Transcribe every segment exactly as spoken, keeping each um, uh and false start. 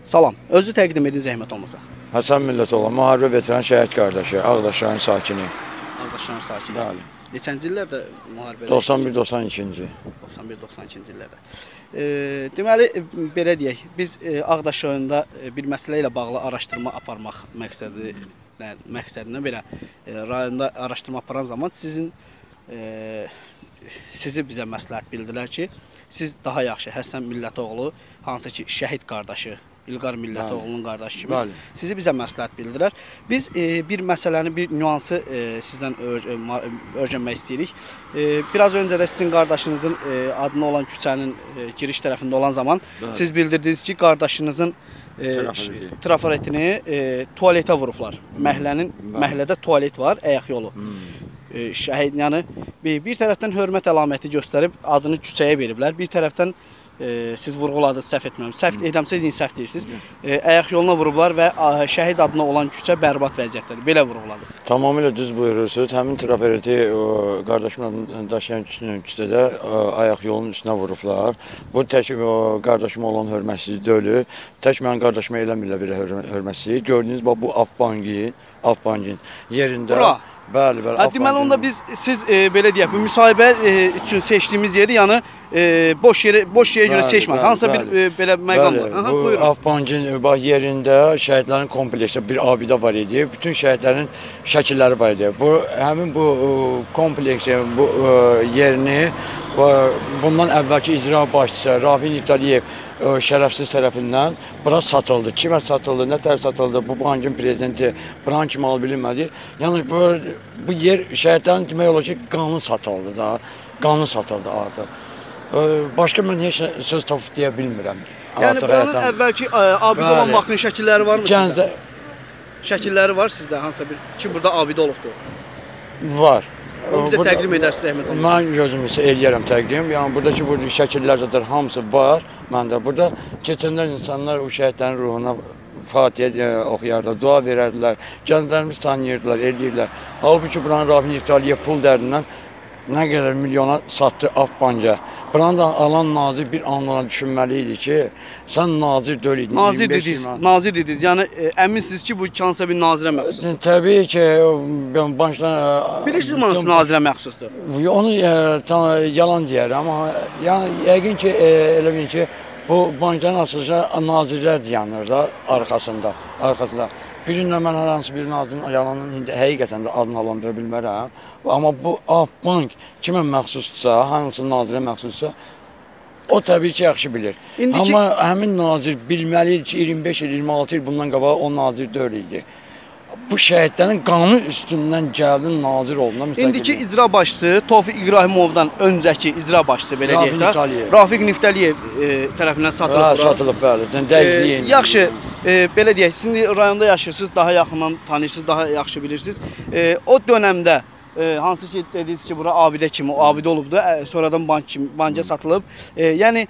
Salam. Özü təqdim edin zəhmət olmasa. Həsən Millətoğlu, müharibə veteran şəhid qardaşı, Ağdaş rayon sakini. Ağdaş rayon sakini. Bəli. Neçənci illərdə müharibədə? doxsan bir doxsan ikinci. doxsan bir doxsan ikinci illərdə. E, deməli, belə deyək, biz e, Ağdaş rayonunda e, bir məsələ ilə bağlı araşdırma aparmaq məqsədi, məqsədinə belə e, rayonda araşdırma aparan zaman sizin e, sizi bizə məsləhət bildirlər ki, siz daha yaxşı Həsən Millətoğlu, hansı ki şəhid qardaşı, İlqar Millətoğlu'nun qardaşı kimi Bəli. sizi bizə məsləhət bildirər. Biz e, bir məsələni, bir nüansı e, sizdən öyrənmək istəyirik. E, biraz öncə də sizin qardaşınızın e, adına olan küçənin e, giriş tərəfində olan zaman Bəli. siz bildirdiniz ki, qardaşınızın e, trafaretini e, tualetə vurublar. Məhlənin, məhlədə tualet var, əyaq yolu. Hmm. E, şəhid, yəni bir, bir tərəfdən hörmət əlaməti göstərib adını küçəyə veriblər, bir tərəfdən E, siz vurğuladınız, səhv etmirəm. Səhv edəmsə izin səhv deyirsiniz. E, əyaq yoluna vurublar və a, şəhid adına olan küçə bərbad vəziyyətdədir. Belə vurğuladınız. Tamamilə düz buyurursunuz. Həmin trafereti qardaşımla daşıyan küçədə ayaq yolunun üstünə vurublar. Bu tək o, qardaşıma olan hörmətsizlik deyil. Tək mənim qardaşıma eləmirlər belə hörmətsizlik. Gördüyünüz bax bu Afbangin, Afbangin yerində. Bura. Bəli, bəli. Hə, deməli onda biz siz e, belə deyək, bu müsahibə e, üçün seçdiyimiz yeri, yəni e, boş yeri boş yerə görə seçmədik. Hansısa bir e, belə məqam var. Aha, bu Afbangin bax yerində şəhidlərin kompleksi bir abidə var idi. Bütün şəhidlərin şəkilləri var idi. Bu həmin bu kompleksin bu yerini bundan əvvəlki icra başçısı Rafi Niftaliyev şərəfsiz tərəfindən bura satıldı. Kimə satıldı, nə tər satıldı, bu bankın prezidenti buranın kimi al bilinmədi. Yəni bu, bu yer şəhidlərin demək olar ki, qanun satıldı da, qanun satıldı artıq. Başqa mən heç söz tapıb deyə bilmirəm. Yəni buranın əvvəlki abidə olan vaxtın şəkilləri var mı sizdə? Şəkilləri var sizdə, hansısa bir ki, burada abidə olubdur? Var. O bizə burada, təqdim edərsiniz, zəhmət olmaz. Mən gözüm isə eləyərəm təqdim. Yəni buradakı bu şəkillər zaten hamısı var məndə. Burada keçənlər insanlar o şəhidlərin ruhuna Fatihə oxuyardılar, dua verərdilər. Gənclərimiz tanıyırdılar, eləyirlər. Halbuki buranın Rafi Niftaliyev pul dərdindən nə qədər milyona satdı Afbanca. Buranı da alan nazir bir anlara düşünməli idi ki, sən nazir deyil idin. Nazir dediniz, nazir dediniz. Yəni e, əminsiniz ki, bu hansısa bir nazirə məxsusdur. Təbii ki, başdan... Bilirsiniz hansı nazirə məxsusdur? Onu e, tam, yalan deyərəm, amma yəni, yəqin ki, e, elə bilin ki, bu bankların açılışı nazirlər dayanır da arxasında, arxasında. Bir gün də mən hər hansı bir nazirin yalanını həqiqətən də adını alandıra bilmərəm. Amma bu Afbank kimə məxsusdursa, hansı nazirə məxsusdursa, o təbii ki, yaxşı bilir. İndiki... Amma həmin nazir bilməli idi ki, iyirmi beş il, iyirmi altı il bundan qabağa o nazir deyil idi. Bu şəhidlərin qanı üstündən gəldi, nazir oldu. İndiki icra başçısı Tofiq İbrahimovdan öncəki icra başçısı belə deyək də, Rafiq Niftaliyev e, tərəfindən satılıb. Hə, satılıb, bəli. E, yaxşı, e, belə deyək, siz rayonda yaşayırsınız, daha yaxından tanıyırsınız, daha yaxşı bilirsiniz. E, o dönəmdə e, hansı ki dediniz ki, bura abidə kimi, o abidə olubdu, e, sonradan bank kimi, banka satılıb. E, yəni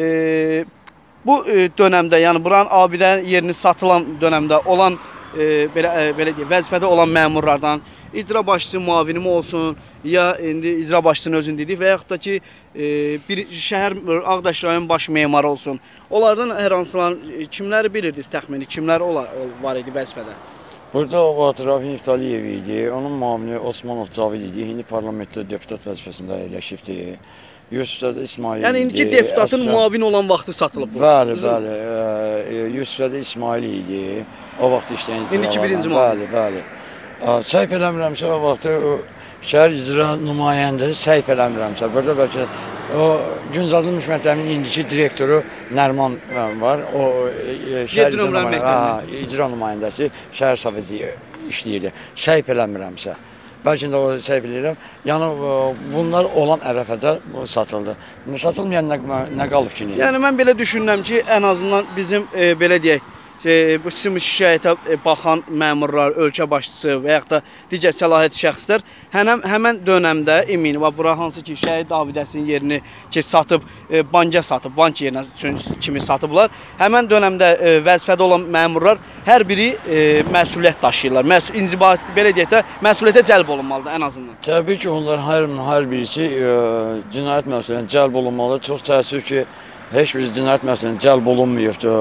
e, bu e, dönəmdə, yəni buranın abidə yerini satılan dönəmdə olan E, belə, e, belə deyək, vəzifədə olan məmurlardan icra başçısı müavini olsun, ya indi icra başçısının özünü dedik və yaxud da ki e, bir şəhər Ağdaş rayon baş memarı olsun. Onlardan hər hansılar kimləri bilirdiniz təxmini, kimlər ola, var idi vəzifədə? Burada o vaxt Rafi Niftaliyev idi, onun müavini Osmanov Cavid idi, indi parlamentdə deputat vəzifəsində yerləşibdi. Yusufzədə İsmail idi. Yəni indiki deputatın müavini olan vaxtı satılıb. Bəli, bəli. E, Yusufzədə İsmail idi. O vaxt işləyən icra. İndiki birinci müavini. Bəli, bəli. Səhv eləmirəmsə o vaxtı şəhər icra nümayəndəsi səhv eləmirəmsə. Burada bəlkə o Günzadılmış məktəbinin indiki direktoru Nərman var. O e, şəhər icra nümayəndəsi, icra nümayəndəsi şəhər soveti işləyirdi. Səhv eləmirəmsə. Bəlkə də o səhv edirəm. Yəni bunlar olan ərəfədə satıldı. Satılmayan nə, nə qalıb ki? Yəni mən belə düşünürəm ki, ən azından bizim e, belə deyək, e, bu sizin şikayətə baxan məmurlar, ölkə başçısı və yaxud da digər səlahiyyətli şəxslər hənəm, həmən dönəmdə emin və bura hansı ki şəhid abidəsinin yerini ki satıb, e, banka satıb, bank yerinə kimi satıblar. Həmən dönəmdə e, vəzifədə olan məmurlar hər biri e, məsuliyyət daşıyırlar. Məs inzibat belə deyək də məsuliyyətə cəlb olunmalıdır ən azından. Təbii ki, onlar hər, hər birisi e, cinayət məsuliyyətinə cəlb olunmalıdır. Çox təəssüf ki, heç bir cinayət məsuliyyətinə cəlb olunmayıbdır.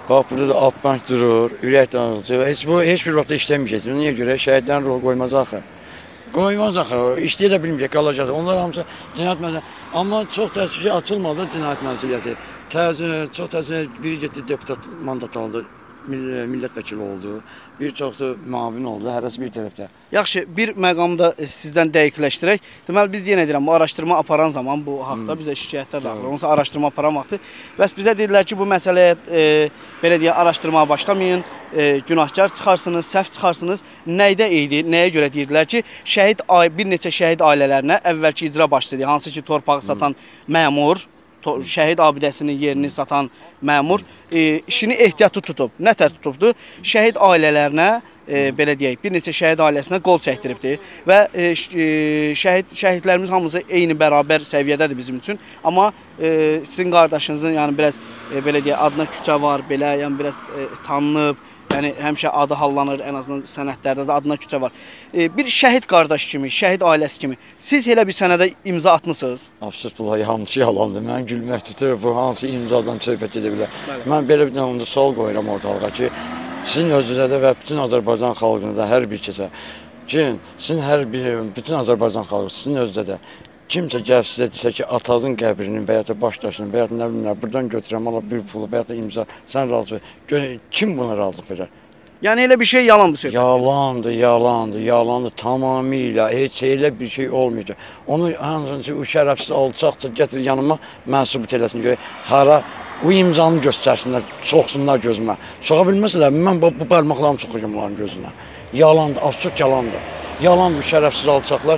Bax, burada da Akbank durur, ürək dağıtıcı. Heç bu, heç bir vaxtda işləməyəcək. Niyə görə? Şəhidlərin rol qoymaz axı. Qoymaz axı, işləyə də bilməyəcək, qalacaq. Onlar hamısı cinayət məsuliyyəti. Amma çox təəssüf ki, açılmadı cinayət məsuliyyəti. Təzə, çox təəssüf biri getdi deputat mandat aldı, millət vəkili oldu. Bir çoxsu müavin oldu, hərəsi bir tərəfdə. Yaxşı, bir məqamda sizdən dəqiqləşdirək. Deməli, biz yenə deyirəm, bu araşdırma aparan zaman bu haqda hmm. bizə şikayətlər daxil. Onsa araşdırma aparan vaxtı. Bəs bizə deyirlər ki, bu məsələyə e, belə deyə araşdırmaya başlamayın, e, günahkar çıxarsınız, səhv çıxarsınız. Nəydə idi, nəyə görə deyirdilər ki, şəhid, bir neçə şəhid ailələrinə əvvəlki icra başladı. Hansı ki, torpağı satan hmm. məmur, şəhid abidəsinin yerini satan məmur e, işini ehtiyatlı tutub. Nətər tutubdu? Şəhid ailələrinə, e, belə deyək, bir neçə şəhid ailəsinə qol çəkdiribdi və e, şəhid, şəhidlərimiz hamısı eyni bərabər səviyyədədir bizim üçün. Amma e, sizin qardaşınızın, yəni biraz e, belə deyək, adına küçə var, belə, yəni biraz e, tanınıb. Yəni, həmişə adı hallanır, ən azından sənədlərdə də adına küçə var. E, bir şəhid qardaş kimi, şəhid ailəsi kimi, siz elə bir sənədə imza atmısınız? Absurd, bunlar hamısı yalandır. Mən gülmək tutur, bu hansı imzadan söhbət edə bilər. Bəli. Mən belə bir dənə sual qoyuram ortalığa ki, sizin özünüzdə də və bütün Azərbaycan xalqında da hər bir kəsə ki, sizin hər bir, bütün Azərbaycan xalqı, sizin özünüzdə də kimsə gəlib sizə desə ki, atazın qəbrinin və ya da baş daşının və ya da nə bilmirəm, buradan götürəm, ala bir pulu və ya da imza, sən razı ver. Kim buna razı verər? Yəni elə bir şey yalandır söhbət? Yalandır, yalandır, yalandır, tamamilə, heç elə bir şey olmayacaq. Onu hansınca o şərəfsiz alçaqca gətir yanıma, mən sübut eləsin görək, hara, o imzanı göstərsinlər, soxsunlar gözümə. Soxa bilməsələr, mən bu, bu parmaqlarımı soxacam onların gözünə. Yalandır, absurd yalandır. Yalandır, şərəfsiz alçaqlar.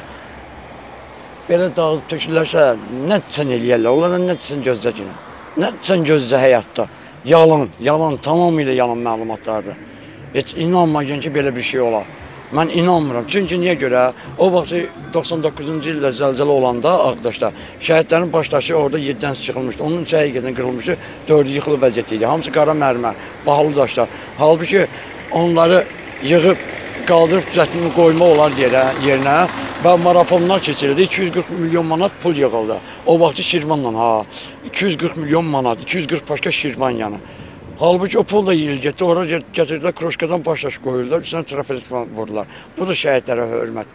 Belə dağılıb tökülürlərsə, nə sən eləyərlər, onlara nə sən gözlə ki, nə sən gözlə həyatda. Yalan, yalan, tamamilə yalan məlumatlardır. Heç inanmayın ki, belə bir şey olar. Mən inanmıram. Çünki niyə görə? O vaxt doxsan doqquzuncu ildə zəlzələ olanda Ağdaşda şəhidlərin başdaşı orada yeddən çıxılmışdı. Onun üç həqiqətən qırılmışdı, dördü yıxılı vəziyyəti idi. Hamısı qara mərmər, bahalı daşlar. Halbuki onları yığıb, qaldırıb düzəltməni qoyma olar yerinə və marafonlar keçirildi. iki yüz qırx milyon manat pul yığıldı. O vaxtı Şirvanla, ha, iki yüz qırx milyon manat, iki yüz qırx başqa Şirvan yanı. Halbuki o pul da yiyil getdi, oraya gətirdilər, kroşkadan başdaşı qoyurlar, üstünə trafilet vurdular. Bu da şəhidlərə hörmət.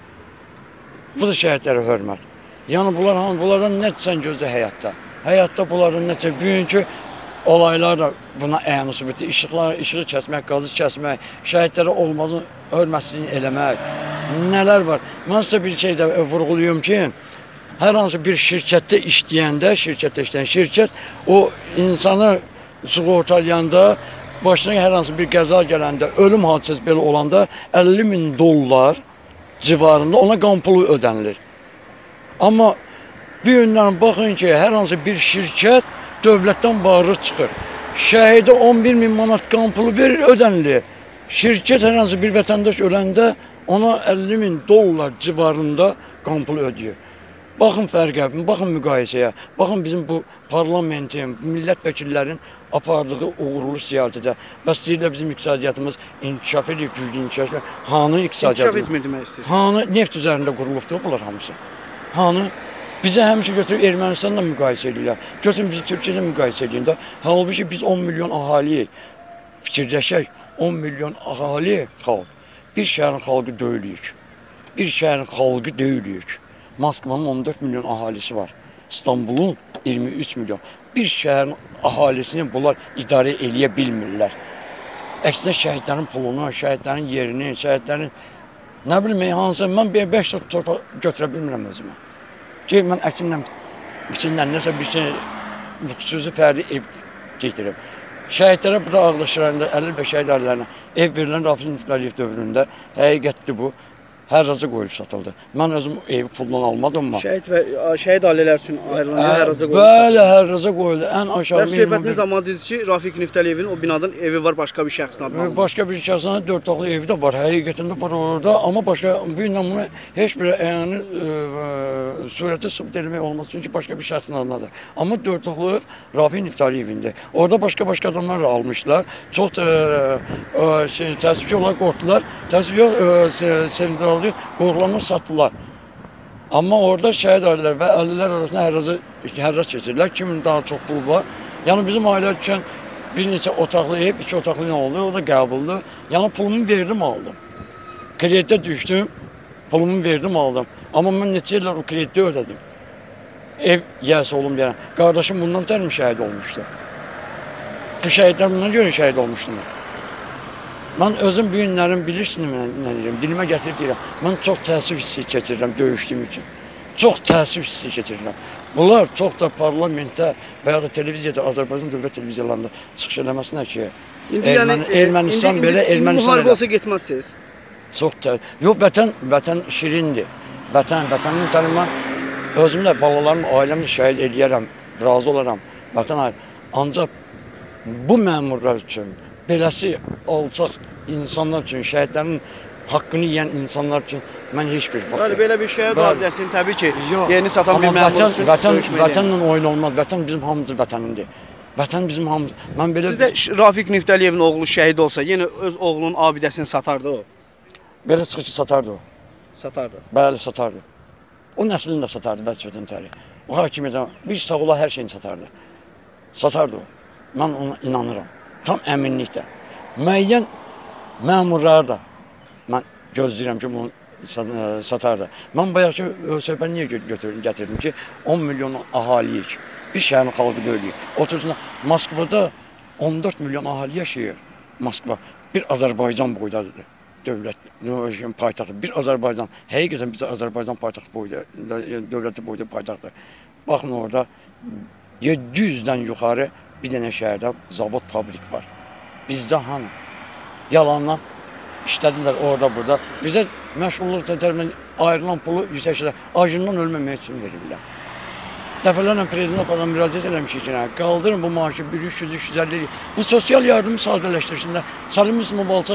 Bu da şəhidlərə hörmət. Yəni bunlar, bunlardan nə sən gözlə həyatda? Həyatda bunlardan nə sən, bugünkü olaylar da buna əyani sübuti, işıqlar, işığı kəsmək, qazı kəsmək, şəhidlərə olmazın hörmətini eləmək, nələr var. Mən sizə bir şey də vurğuluyum ki, hər hansı bir şirkətdə işləyəndə, şirkətdə işləyən şirkət o insanı sığortalayanda, başına hər hansı bir qəza gələndə, ölüm hadisəsi belə olanda əlli min dollar civarında ona qan pulu ödənilir. Amma bir yöndən baxın ki, hər hansı bir şirkət dövlətdən bağırı çıxır. Şəhidə on bir min manat qan pulu verir, ödənilir. Şirkət hər hansı bir vətəndaş öləndə ona əlli min dollar civarında qan pulu ödəyir. Baxın fərqə, baxın müqayisəyə, baxın bizim bu parlamentin, millət vəkillərin apardığı uğurlu siyasətə. Bəs deyirlər bizim iqtisadiyyatımız inkişaf edir, güclü inkişaf edir. Hanı iqtisadiyyatımız? İnkişaf etmir demək istəyirsən. Hanı neft üzərində qurulubdur bunlar hamısı? Hanı? Bizə həmişə götürüb Ermənistanla müqayisə edirlər. Götürün bizi Türkiyədə müqayisə edin də. Halbuki biz on milyon əhaliyik. Fikirləşək, on milyon əhali xalq. Bir şəhərin xalqı deyilik. Bir şəhərin xalqı deyilik. Moskvanın on dörd milyon əhalisi var. İstanbulun iyirmi üç milyon. Bir şəhərin əhalisini bunlar idarə eləyə bilmirlər. Əksinə şəhidlərin pulunu, şəhidlərin yerini, şəhidlərin nə bilim, hansı, mən beş torpa götürə bilmirəm özümə. Ki, mən əkindən, içindən nəsə bir şey, xüsusi fərdi ev getirib. Şəhidlərə burada Ağdaşlarında əlli beş şəhid ailələrine ev verilən Rafiq Nifqaliyev dövründə həqiqətdir bu. Hər razı qoyulub satıldı. Mən özüm evi puldan almadım mı? Şəhid və şəhid ailələr üçün ayrılan hər razı qoyulub. Bəli, hər razı qoyuldu. Ən aşağı minimum. Söhbətiniz zamanı dediniz ki, Rafiq Nifqəliyevin o binadan evi var, başqa bir şəxsin adına. Başqa bir şəxsin dörd otaqlı evi də var, həqiqətində var orada. Amma başqa bu ilə bunu heç bir əyani surətdə sübut etmək olmaz. Çünki başqa bir şəxsin adındadır. Amma dörd otaqlı Rafiq Nifqəliyevindir. Orada başqa-başqa adamlar da almışlar. Çox təəssüf ki, onlar qorxdular. Təəssüf ki, sevindiraldı. Qorxulanma satdılar. Amma orada şəhid ailələr və ailələr arasında hərraz keçirlər. Kimin daha çox pul var. Yəni bizim ailə düşən bir neçə otaqlı ev, iki otaqlı nə oldu, o da qəbuldur. Yəni pulumu verdim, aldım. Kreditə düşdüm, pulumu verdim, aldım. Amma mən neçə illər o krediti ödədim. Ev yiyəsi olum deyən. Qardaşım bundan tərmi şəhid olmuşdu. Bu şəhidlər bundan görə şəhid olmuşdu. Mən özüm bu günlərim bilirsiniz nə deyirəm, dilimə gətirib deyirəm. Mən çox təəssüf hissi keçirirəm döyüşdüyüm üçün. Çox təəssüf hissi keçirirəm. Bunlar çox da parlamentdə və ya da televiziyada, Azərbaycan dövlət televiziyalarında çıxış eləməsinə ki, İndi Erməni, yəni Ermənistan indi, belə, indi, Ermənistan müharibə elə. olsa getməzsiniz. Çox təəssüf. Yox, vətən, vətən şirindir. Vətən, vətənin tanıma özüm də balalarım, ailəmi şəhid eləyərəm, razı olaram. Vətən aid. Ancaq bu məmurlar üçün, beləsi alçaq insanlar üçün, şəhidlərin haqqını yeyən insanlar üçün mən heç bir baxım. Yəni belə bir şəhid abidəsini təbii ki, yox, yerini satan bir məmur üçün vətən, vətənlə oyun olmaz. Vətən bizim hamımızın vətənindir. Vətən bizim hamımız. Mən belə Sizə Rafiq Niftaliyevin oğlu şəhid olsa, yenə öz oğlunun abidəsini satardı o. belə çıxır ki, satardı o. Satardı. Bəli, satardı. O nəslini də satardı vəzifədən təri. O hakimiyyətə bir sağ ola hər şeyini satardı. Satardı o. Mən ona inanıram. Tam əminliklə. Müəyyən məmurları da mən gözləyirəm ki, bunu satardı. Mən bayaqki söhbəni niyə gətirdim ki, on milyon əhaliyik. Bir şəhərin xalqı bölüyük. Otursun, Moskvada on dörd milyon əhali yaşayır. Moskva bir Azərbaycan boydadır. Dövlət, paytaxtı. Bir Azərbaycan, həqiqətən bizə Azərbaycan paytaxtı boyda, dövləti boyda paytaxtı. Baxın orada yeddi yüzdən yuxarı bir dənə şəhərdə zavod, fabrik var. Bizdə hanı? Yalanla işlədilər orada, burada. Bizə məşğulluq tərəfindən ayrılan pulu yüksək şeylər, acından ölməmək üçün verirlər. Dəfələrlə prezident apardan müraciət eləmişik ki, qaldırın bu maaşı bir üç yüz üç yüz əlli. Bu sosial yardımı sadələşdirsinlər. Salim Müslüman Balçaq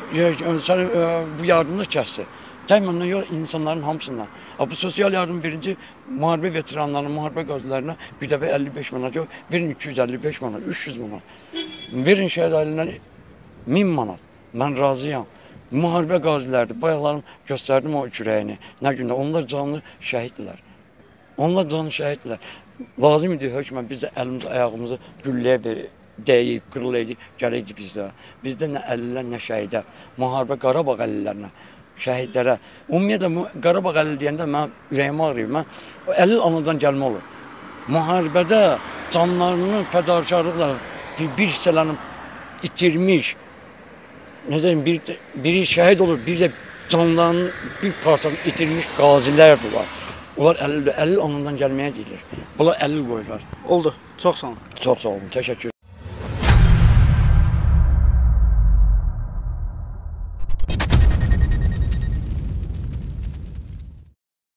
bu yardımını kəssin. Təyməndən yox, insanların hamısından. Bu sosial yardım birinci müharibə veteranlarına, müharibə qazilərinə bir dəfə əlli beş manat yox, verin iki yüz əlli beş manat, üç yüz manat. Verin şəhid ailələrine min manat. Mən razıyam. Müharibə qazilərdir. Bayaqlarım göstərdim o kürəyini. Nə gündə? Onlar canlı şəhiddirlər. Onlar canlı şəhiddirlər. Lazım idi hökmən biz də əlimizi, ayağımızı gülləyə dəyib, qırıl edib, gələydik bizdə. Bizdə nə əlilər, nə şəhidə. Müharibə Qarabağ əlillərinə, şəhidlərə. Ümumiyyətlə, Qarabağ əlil deyəndə mən ürəyimi ağrıyır. Mən əlil anadan gəlmə olur. Müharibədə canlarının fədakarlıqla bir hissələrini itirmiş, nə deyim, bir, biri şəhid olur, bir də canlarının bir parçasını itirmiş qazilərdir var. Onlar əlil, əlil anadan gəlməyə deyilir. Bunlar əlil qoyurlar. Oldu. Çox sağ olun. Çox sağ olun. Təşəkkür.